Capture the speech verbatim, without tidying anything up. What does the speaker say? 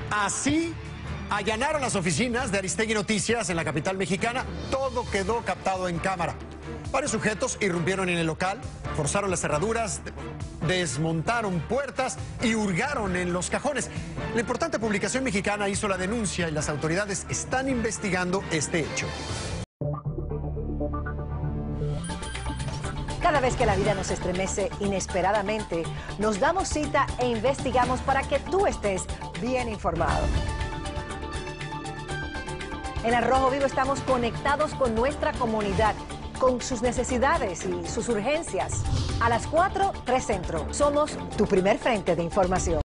Así allanaron las oficinas de Aristegui Noticias en la capital mexicana. Todo quedó captado en cámara. Varios sujetos irrumpieron en el local, forzaron las cerraduras, desmontaron puertas y hurgaron en los cajones. La importante publicación mexicana hizo la denuncia y las autoridades están investigando este hecho. Cada vez que la vida nos estremece inesperadamente, nos damos cita e investigamos para que tú estés bien informado. En Al Rojo Vivo estamos conectados con nuestra comunidad, con sus necesidades y sus urgencias. A las cuatro, tres Centro. Somos tu primer frente de información.